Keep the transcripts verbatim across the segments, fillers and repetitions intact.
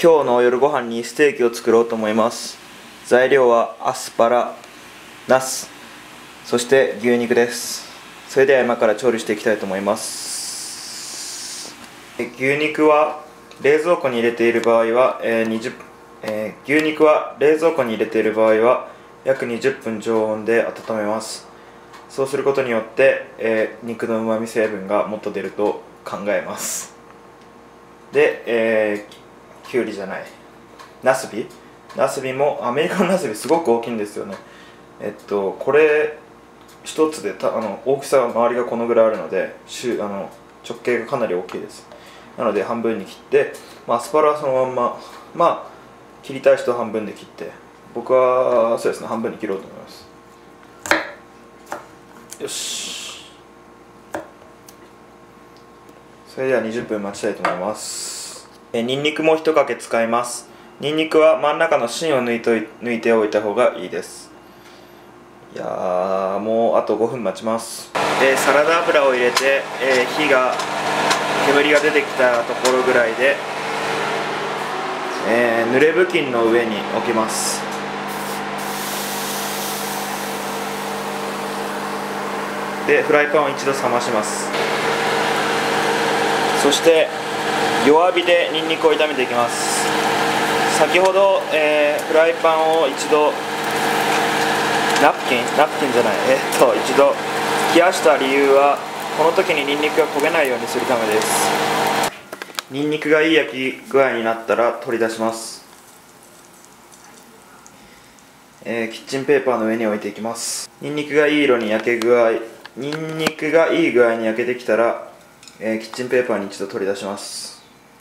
今日の夜ご飯にステーキを作ろうと思います。材料はアスパラ、ナス、そして牛肉です。それでは今から調理していきたいと思います。牛肉は冷蔵庫に入れている場合は、えーにじゅうえー、牛肉は冷蔵庫に入れている場合は約にじゅっぷん常温で温めます。そうすることによって、えー、肉のうまみ成分がもっと出ると考えます。で、えー、きゅうりじゃないナスビナスビもアメリカのナスビすごく大きいんですよね。えっとこれ一つでたあの大きさが周りがこのぐらいあるのでしゅあの直径がかなり大きいです。なので半分に切って、まあ、アスパラはそのまんままあ切りたい人は半分で切って、僕はそうですね半分に切ろうと思います。よし、それではにじゅっぷん待ちたいと思います。えニンニクも一かけ使います。ニンニクは真ん中の芯を抜いとい抜いておいた方がいいです。いやー、もうあとごふん待ちます。えー、サラダ油を入れて、えー、火が煙が出てきたところぐらいで、えー、濡れ布巾の上に置きます。でフライパンを一度冷まします。そして弱火でニンニクを炒めていきます。先ほど、えー、フライパンを一度ナプキンナプキンじゃないえー、っと一度冷やした理由は、この時にニンニクが焦げないようにするためです。ニンニクがいい焼き具合になったら取り出します。えー、キッチンペーパーの上に置いていきます。ニンニクがいい色に焼け具合ニンニクがいい具合に焼けてきたら、えー、キッチンペーパーに一度取り出します。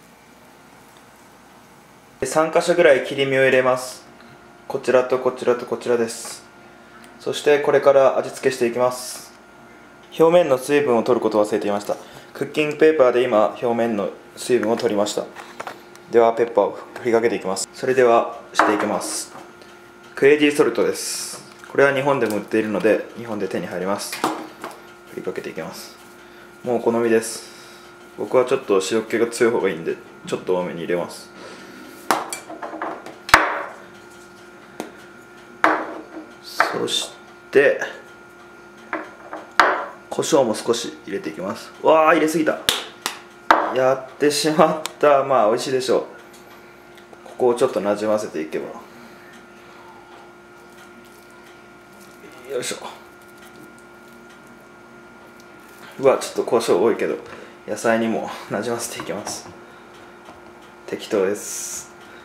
さん箇所ぐらい切り身を入れます。こちらとこちらとこちらです。そしてこれから味付けしていきます。表面の水分を取ることを忘れていました。クッキングペーパーで今表面の水分を取りました。ではペッパーを振りかけていきます。それではしていきます。クレイジーソルトです。これは日本でも売っているので日本で手に入ります。振りかけていきます。もうお好みです。僕はちょっと塩気が強い方がいいんでちょっと多めに入れます。そして胡椒も少し入れていきます。わあ、入れすぎた。やってしまった。まあ美味しいでしょう。ここをちょっとなじませていけば、よいしょ。うわ、ちょっと胡椒多いけど野菜にもなじませていきます。適当です。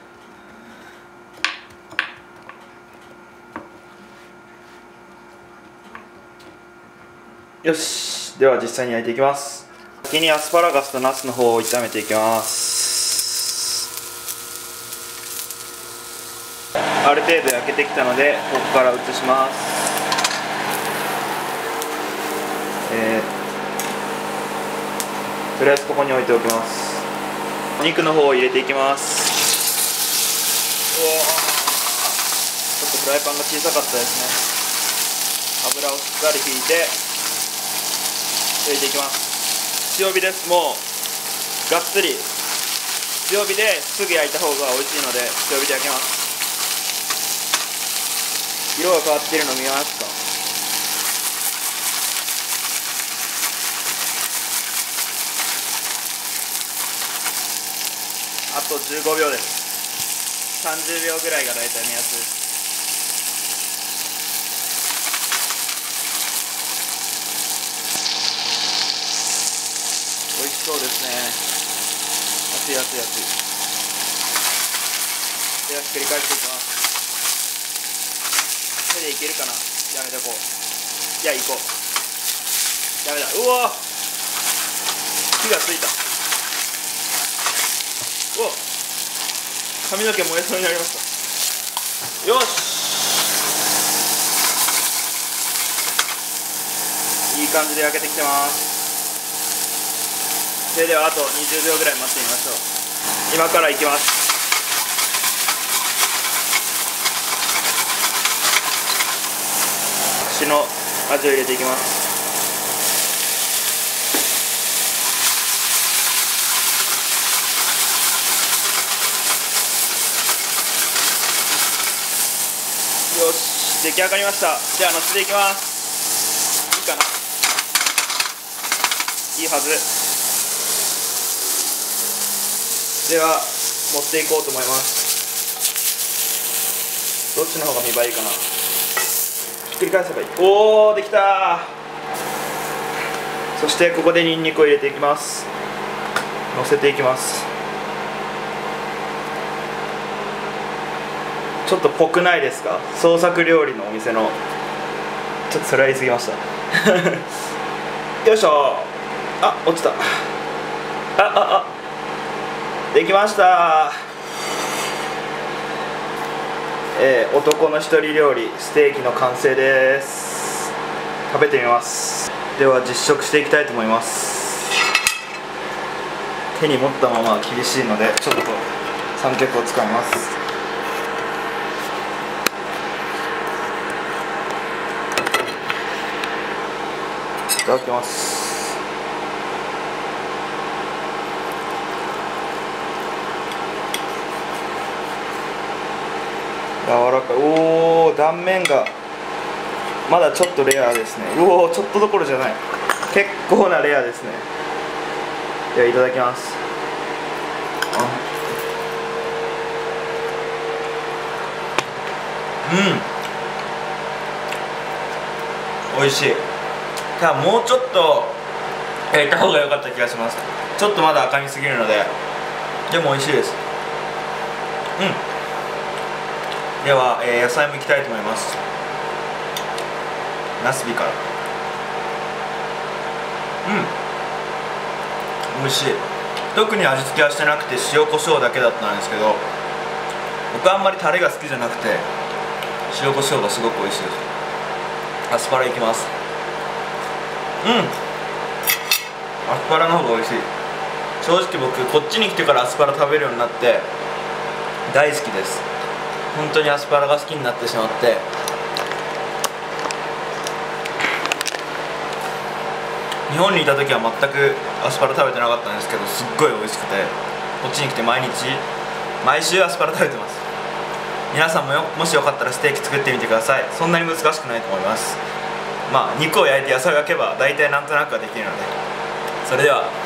よし、では実際に焼いていきます。先にアスパラガスとナスの方を炒めていきます。ある程度焼けてきたのでここから移します。えー、とりあえずここに置いておきます。お肉の方を入れていきます。おー、ちょっとフライパンが小さかったですね。油をしっかり引いて入れていきます。強火です。もうがっつり強火ですぐ焼いた方が美味しいので強火で焼きます。色が変わっているの見えますか？あとじゅうごびょうです。さんじゅうびょうぐらいが大体目安です。美味しそうですね。熱い熱い熱い。ではひっくり返していきます。手でいけるかな。やめとこう。いや、いこう。ダメだ。うわ、火がついた。お、髪の毛燃えそうになりました。よし、いい感じで焼けてきてます。それではあとにじゅうびょうぐらい待ってみましょう。今からいきます。塩の味を入れていきます。 出来上がりました。じゃあ乗せていきます。いいかな、いいはず。では持っていこうと思います。どっちの方が見栄えいいかな。ひっくり返せばいい。おー、できたー。そしてここでニンニクを入れていきます。乗せていきます。ちょっとぽくないですか？創作料理のお店の。ちょっとそれは言い過ぎましたよいしょ。あ、落ちた。あああ、できました。えー、男の一人料理ステーキの完成です。食べてみます。では実食していきたいと思います。手に持ったまま厳しいのでちょっと三脚を使います。いただきます。柔らかい。おお、断面がまだちょっとレアですね。うおお、ちょっとどころじゃない、結構なレアですね。ではいただきます。うん、美味しい。ただもうちょっと焼いた方が良かった気がします。ちょっとまだ赤みすぎるので。でも美味しいです。うん。では、えー、野菜もいきたいと思います。ナスビから。うん、美味しい。特に味付けはしてなくて塩コショウだけだったんですけど、僕はあんまりタレが好きじゃなくて塩コショウがすごく美味しいです。アスパラいきます。うん、アスパラの方が美味しい。正直僕こっちに来てからアスパラ食べるようになって大好きです。本当にアスパラが好きになってしまって、日本にいた時は全くアスパラ食べてなかったんですけど、すっごい美味しくて、こっちに来て毎日毎週アスパラ食べてます。皆さんもよもしよかったらステーキ作ってみてください。そんなに難しくないと思います。まあ肉を焼いて野菜を焼けば大体なんとなくはできるので。それでは。